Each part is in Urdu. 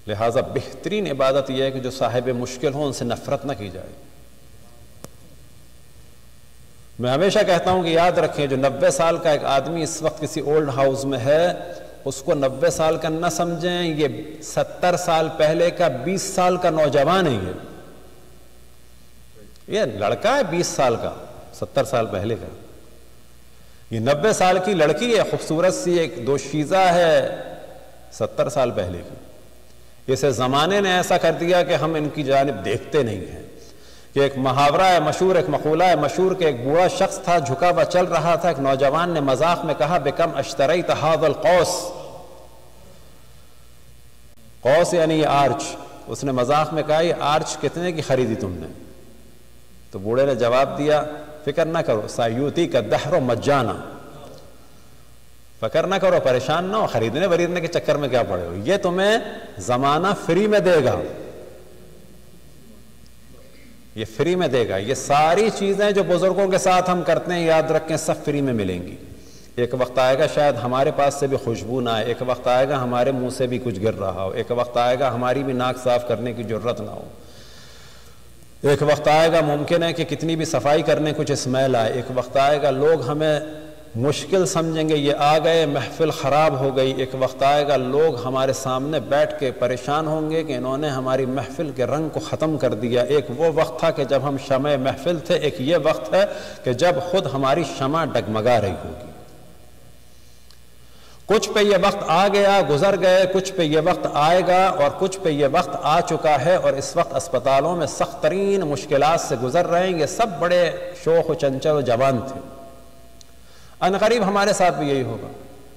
لہٰذا بہترین عبادت یہ ہے کہ جو صاحب مشکل ہوں ان سے نفرت نہ کی جائے۔ میں ہمیشہ کہتا ہوں کہ یاد رکھیں جو 90 سال کا ایک آدمی اس وقت کسی اولڈ ہاؤس میں ہے، اس کو 90 سال کا نہ سمجھیں، یہ 70 سال پہلے کا 20 سال کا نوجوان ہے۔ یہ لڑکا ہے 20 سال کا، 70 سال پہلے کا۔ یہ 90 سال کی لڑکی ہے، خوبصورت سی ایک دوشیزہ ہے 70 سال پہلے کی۔ اسے زمانے نے ایسا کر دیا کہ ہم ان کی جانب دیکھتے نہیں ہیں۔ کہ ایک محاورہ ہے مشہور، ایک مقولہ ہے مشہور کہ ایک بوڑھا شخص تھا، جھکا ہوا چل رہا تھا، ایک نوجوان نے مذاق میں کہا بکم اشتریت ھذا القوس، قوس یعنی یہ آرچ۔ اس نے مذاق میں کہا یہ آرچ کتنے کی خریدی تم نے؟ تو بوڑھے نے جواب دیا فکر نہ کرو سایوتیک الدہر مجانا، فکر نہ کرو، پریشان نہ ہو، خریدنے وریدنے کے چکر میں کیا پڑے ہو، یہ تمہیں زمانہ فری میں دے گا، یہ فری میں دے گا۔ یہ ساری چیزیں جو بزرگوں کے ساتھ ہم کرتے ہیں یاد رکھیں سب فری میں ملیں گی۔ ایک وقت آئے گا شاید ہمارے پاس سے بھی خوشبو نہ آئے، ایک وقت آئے گا ہمارے منہ سے بھی کچھ گر رہا ہو، ایک وقت آئے گا ہماری بھی ناک صاف کرنے کی ضرورت نہ ہو، ایک وقت آئے گا ممکن ہے کہ کتنی بھی صفائی کرنے کچھ اسمیل آئے، ایک وقت آئے گا لوگ ہمیں مشکل سمجھیں گے، یہ آ گئے محفل خراب ہو گئی، ایک وقت آئے گا لوگ ہمارے سامنے بیٹھ کے پریشان ہوں گے کہ انہوں نے ہماری محفل کے رنگ کو ختم کر دیا۔ ایک وہ وقت تھا کہ جب ہم شمع محفل تھے، ایک یہ وقت ہے کہ جب خود ہماری شمع ڈگمگا رہی ہوگی۔ کچھ پہ یہ وقت آ گیا، گزر گئے، کچھ پہ یہ وقت آئے گا اور کچھ پہ یہ وقت آ چکا ہے، اور اس وقت اسپتالوں میں سخت ترین مشکلات سے گزر رہے ہیں۔ یہ سب بڑے شوخ و چنچل و جوان تھے، ان قریب ہمارے ساتھ بھی یہی ہوگا،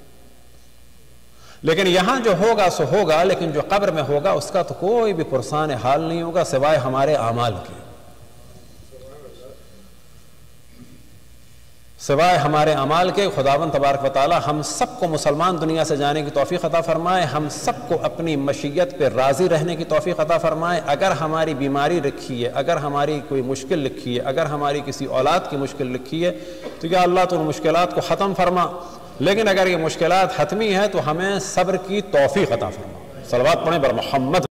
لیکن یہاں جو ہوگا سو ہوگا، لیکن جو قبر میں ہوگا اس کا تو کوئی بھی پرسان حال نہیں ہوگا سوائے ہمارے اعمال کے، سوائے ہمارے اعمال کے۔ خداوند تبارک و تعالی ہم سب کو مسلمان دنیا سے جانے کی توفیق عطا فرمائے، ہم سب کو اپنی مشیت پہ راضی رہنے کی توفیق عطا فرمائے۔ اگر ہماری بیماری لکھی ہے، اگر ہماری کوئی مشکل لکھی ہے، اگر ہماری کسی اولاد کی مشکل لکھی ہے تو یا اللہ تو ان مشکلات کو ختم فرما، لیکن اگر یہ مشکلات حتمی ہے تو ہمیں صبر کی توفیق عطا فرما۔ صلوات پڑھیں بر محمد۔